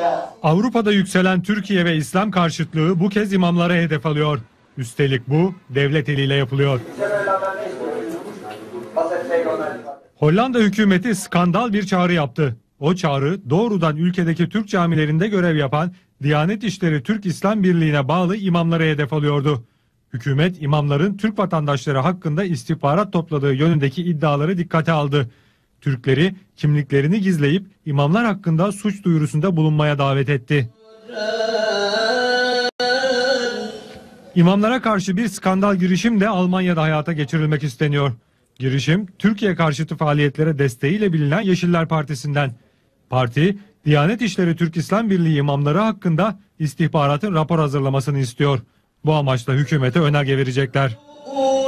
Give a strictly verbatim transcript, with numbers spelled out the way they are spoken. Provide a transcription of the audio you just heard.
Avrupa'da yükselen Türkiye ve İslam karşıtlığı bu kez imamlara hedef alıyor. Üstelik bu devlet eliyle yapılıyor. Hollanda hükümeti skandal bir çağrı yaptı. O çağrı doğrudan ülkedeki Türk camilerinde görev yapan Diyanet İşleri Türk İslam Birliği'ne bağlı imamlara hedef alıyordu. Hükümet imamların Türk vatandaşları hakkında istihbarat topladığı yönündeki iddiaları dikkate aldı. Türkleri kimliklerini gizleyip imamlar hakkında suç duyurusunda bulunmaya davet etti. İmamlara karşı bir skandal girişim de Almanya'da hayata geçirilmek isteniyor. Girişim Türkiye karşıtı faaliyetlere desteğiyle bilinen Yeşiller Partisi'nden. Parti, Diyanet İşleri Türk İslam Birliği imamları hakkında istihbaratın rapor hazırlamasını istiyor. Bu amaçla hükümete önerge verecekler.